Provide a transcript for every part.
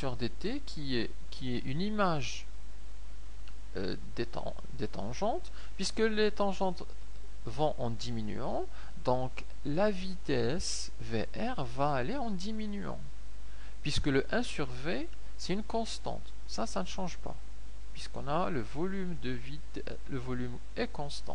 sur dt qui est une image des tangentes, puisque les tangentes vont en diminuant, donc la vitesse VR va aller en diminuant, puisque le 1 sur V, c'est une constante. Ça ne change pas, puisqu'on a le volume de vitesse, le volume est constant.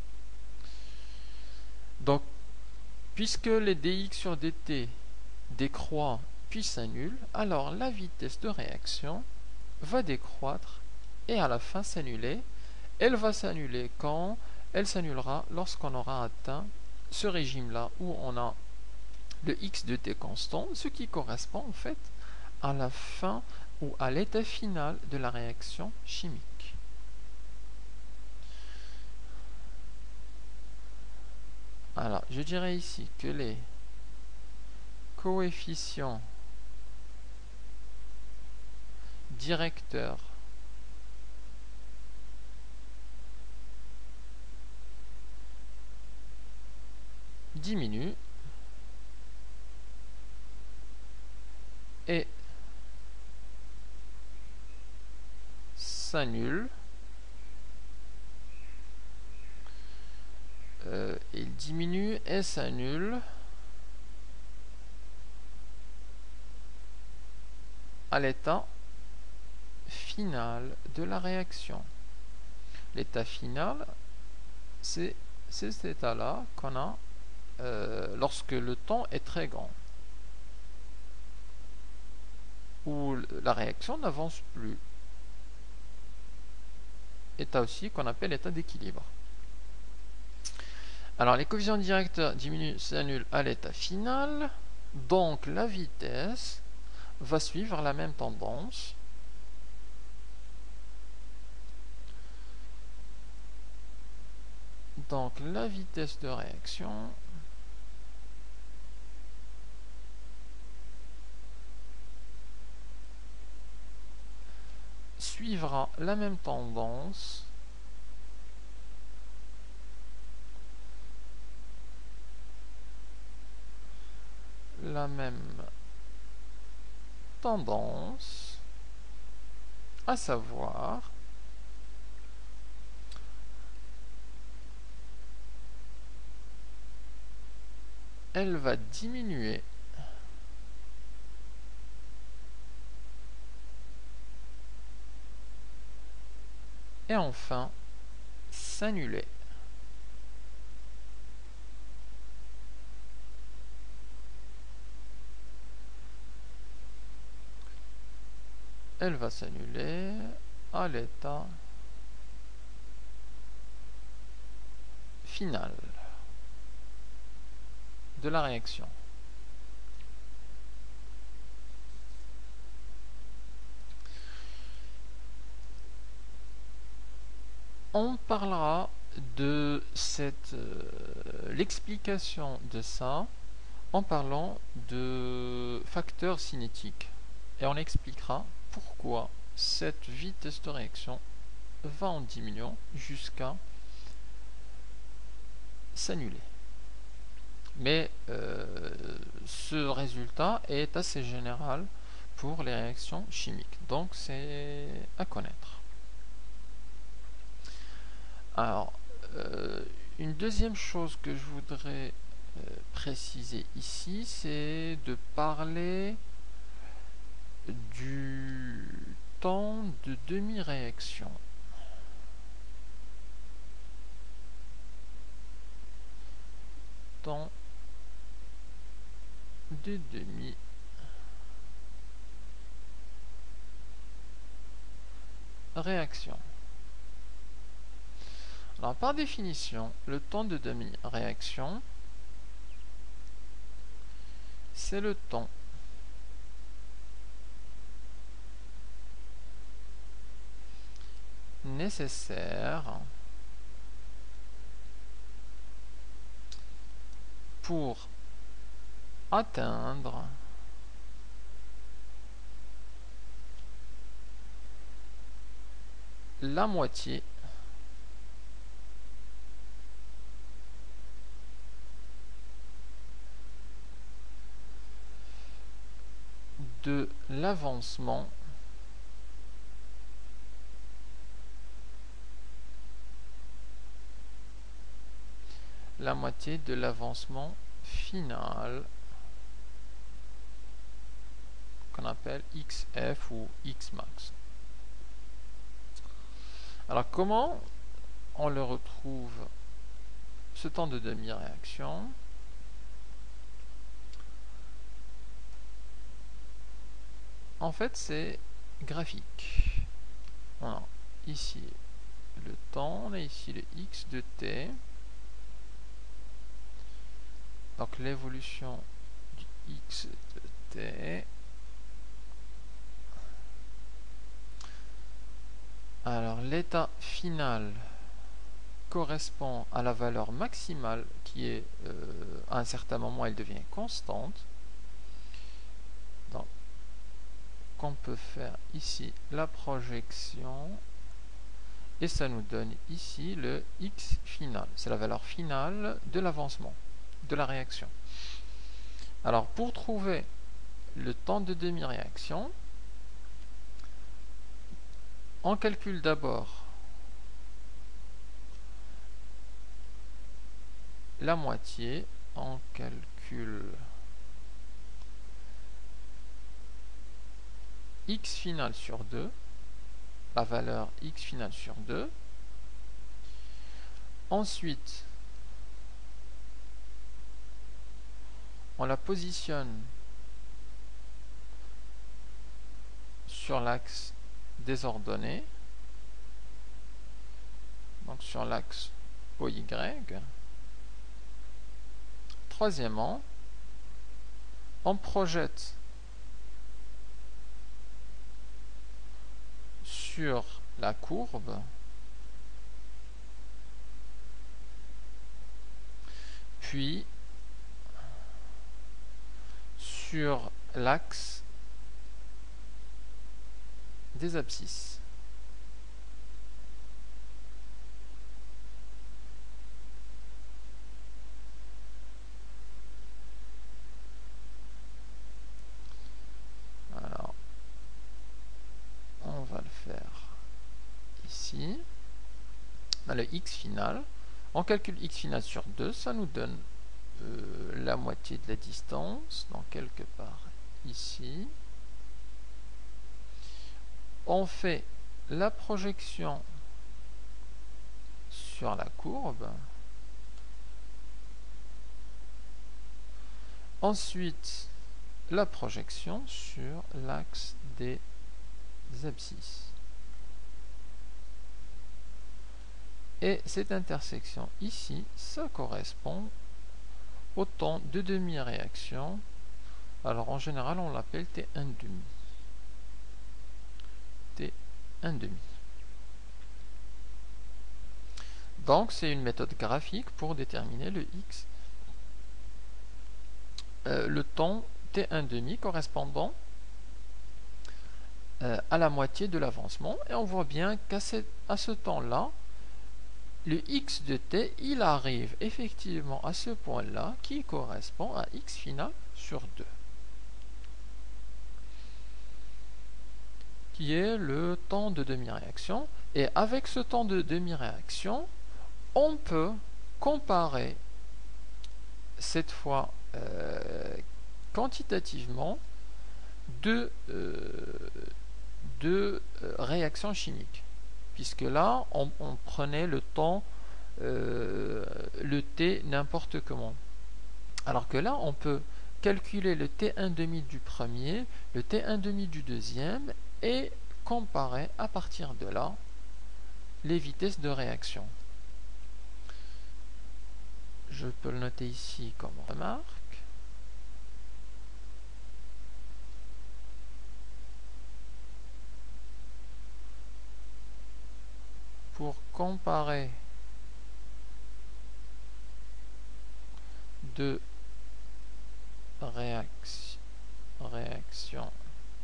Donc, puisque les dx sur dt décroît puis s'annule, alors la vitesse de réaction va décroître et à la fin s'annuler. Elle va s'annuler quand? Elle s'annulera lorsqu'on aura atteint ce régime-là où on a le x de t constant, ce qui correspond en fait à la fin ou à l'état final de la réaction chimique. Alors, je dirais ici que les coefficients directeurs diminuent et s'annulent. Il diminue et s'annule à l'état final de la réaction. L'état final, c'est cet état-là qu'on a lorsque le temps est très grand, où la réaction n'avance plus. État aussi qu'on appelle état d'équilibre. Alors les coefficients directeurs diminuent, s'annulent à l'état final, donc la vitesse va suivre la même tendance. Donc la vitesse de réaction suivra la même tendance à savoir elle va diminuer et enfin s'annuler. Elle va s'annuler à l'état final de la réaction. On parlera de l'explication de ça en parlant de facteurs cinétiques et on expliquera pourquoi cette vitesse de réaction va en diminuant jusqu'à s'annuler. Mais ce résultat est assez général pour les réactions chimiques, donc c'est à connaître. Alors, une deuxième chose que je voudrais préciser ici, c'est de parler du temps de demi-réaction. Temps de demi-réaction. Alors, par définition, le temps de demi-réaction, c'est le temps nécessaire pour atteindre la moitié de l'avancement final qu'on appelle XF ou Xmax. Alors comment on le retrouve, ce temps de demi-réaction? En fait, c'est graphique. On a ici le temps, on a ici le X de t. Donc l'évolution du X de t. Alors l'état final correspond à la valeur maximale qui est à un certain moment elle devient constante. Donc on peut faire ici la projection et ça nous donne ici le X final. C'est la valeur finale de l'avancement, de la réaction. Alors pour trouver le temps de demi-réaction, on calcule d'abord la moitié, on calcule X final sur 2, la valeur X final sur 2. Ensuite, on la positionne sur l'axe des ordonnées, donc sur l'axe OY. Troisièmement, on projette sur la courbe puis sur l'axe des abscisses. Alors, on va le faire ici. On a le X final. On calcule X final sur 2, ça nous donne la moitié de la distance, donc quelque part ici. On fait la projection sur la courbe. Ensuite, la projection sur l'axe des abscisses. Et cette intersection ici, ça correspond au temps de demi-réaction. Alors en général, on l'appelle T1 demi. T1 demi. Donc c'est une méthode graphique pour déterminer le X, le temps T1 demi correspondant à la moitié de l'avancement. Et on voit bien qu'à ce temps-là, le X de t, il arrive effectivement à ce point-là qui correspond à X final sur 2. Qui est le temps de demi-réaction. Et avec ce temps de demi-réaction, on peut comparer cette fois quantitativement deux réactions chimiques. Puisque là, on prenait le temps, le t n'importe comment. Alors que là, on peut calculer le T1 demi du premier, le T1 demi du deuxième, et comparer à partir de là les vitesses de réaction. Je peux le noter ici comme remarque. Pour comparer deux réactions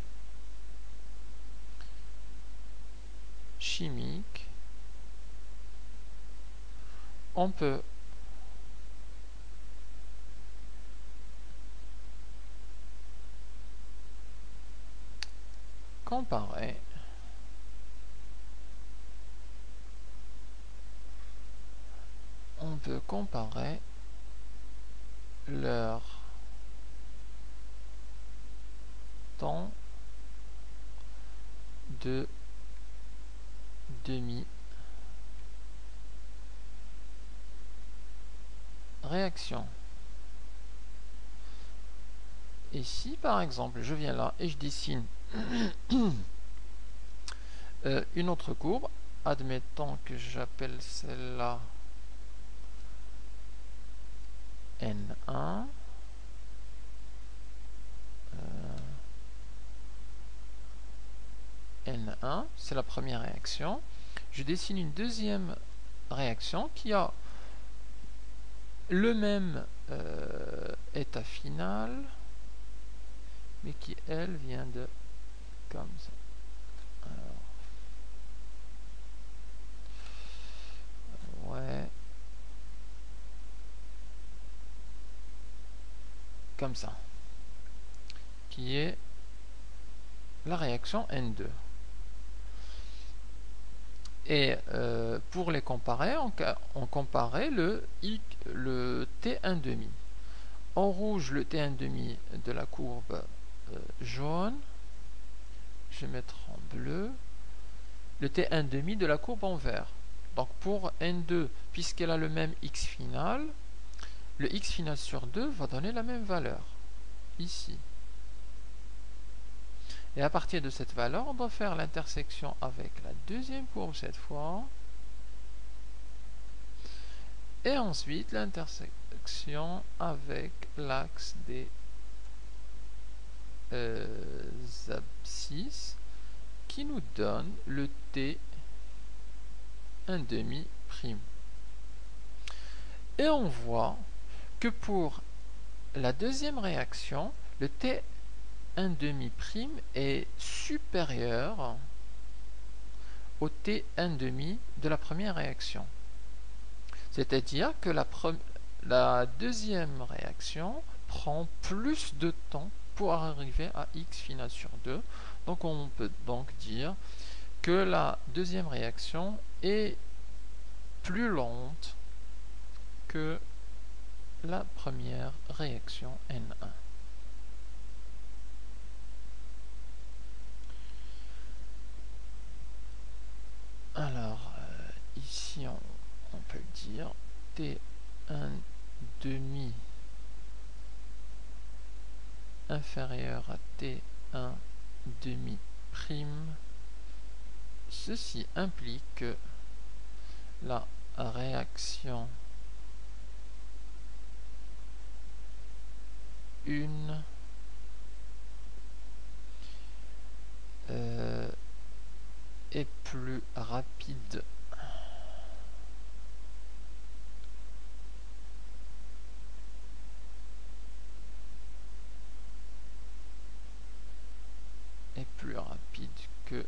chimiques, on peut comparer leur temps de demi-réaction. Et si par exemple je viens là et je dessine une autre courbe, admettons que j'appelle celle-là N1, N1, c'est la première réaction. Je dessine une deuxième réaction qui a le même état final, mais qui, elle, vient de comme ça. Alors, ouais. Comme ça. Qui est la réaction N2. Et pour les comparer, on comparait le T1,5. En rouge, le T1,5 de la courbe jaune. Je vais mettre en bleu. Le T1,5 de la courbe en vert. Donc pour N2, puisqu'elle a le même x final, le x final sur 2 va donner la même valeur. Ici. Et à partir de cette valeur, on doit faire l'intersection avec la deuxième courbe cette fois. Et ensuite l'intersection avec l'axe des abscisses qui nous donne le T1,5 prime. Et on voit que pour la deuxième réaction, le T1,5 prime est supérieur au T1,5 de la première réaction. C'est-à-dire que la deuxième réaction prend plus de temps pour arriver à x final sur 2. Donc on peut donc dire que la deuxième réaction est plus lente que la première réaction N1. Alors, ici on peut dire T1,5 inférieur à T1,5 prime. Ceci implique que la réaction 1 est plus rapide que,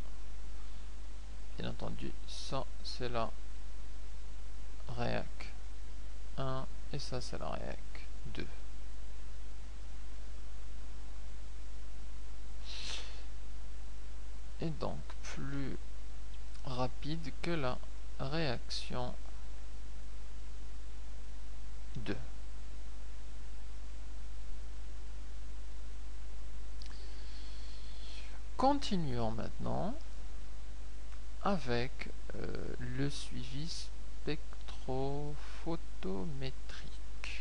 bien entendu, ça c'est la réac 1 et ça c'est la réac 2. Et donc plus rapide que la réaction 2. Continuons maintenant avec le suivi spectrophotométrique.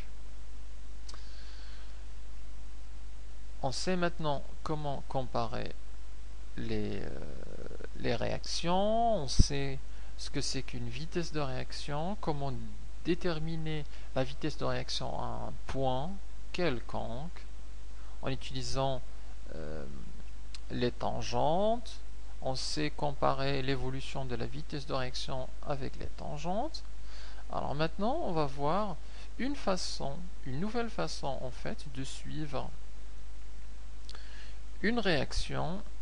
On sait maintenant comment comparer les réactions, on sait ce que c'est qu'une vitesse de réaction, comment déterminer la vitesse de réaction à un point quelconque en utilisant les tangentes. On sait comparer l'évolution de la vitesse de réaction avec les tangentes. Alors maintenant, on va voir une nouvelle façon en fait de suivre une réaction